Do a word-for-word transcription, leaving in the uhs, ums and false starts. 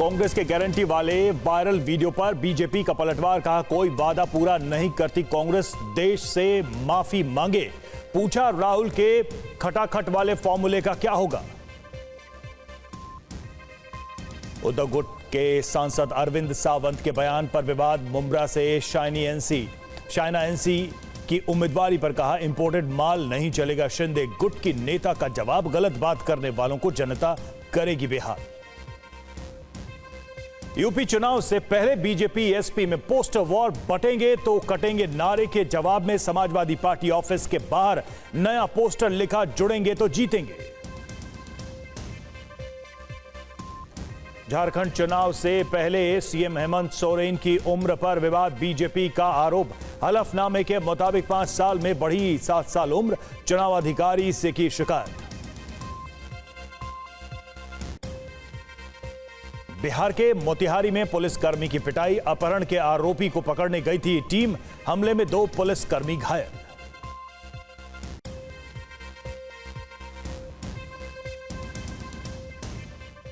कांग्रेस के गारंटी वाले viral video पर बीजेपी का पलटवार, कहा कोई वादा पूरा नहीं करती कांग्रेस, देश से माफी मांगे। पूछा राहुल के खटाखट वाले फॉर्मूले का क्या होगा। उद्धव गुट के सांसद अरविंद सावंत के बयान पर विवाद, मुंब्रा से शाइनी एनसी शाइना एनसी की उम्मीदवारी पर कहा इंपोर्टेड माल नहीं चलेगा। शिंदे गुट की नेता का जवाब, गलत बात करने वालों को जनता करेगी बेहाल। यूपी चुनाव से पहले बीजेपी एसपी में पोस्टर वॉर, बटेंगे तो कटेंगे नारे के जवाब में समाजवादी पार्टी ऑफिस के बाहर नया पोस्टर लिखा, जुड़ेंगे तो जीतेंगे। झारखंड चुनाव से पहले सीएम हेमंत सोरेन की उम्र पर विवाद, बीजेपी का आरोप, हलफनामे के मुताबिक पांच साल में बढ़ी सात साल उम्र, चुनाव अधिकारी से की शिकायत। बिहार के मोतिहारी में पुलिसकर्मी की पिटाई, अपहरण के आरोपी को पकड़ने गई थी टीम, हमले में दो पुलिसकर्मी घायल।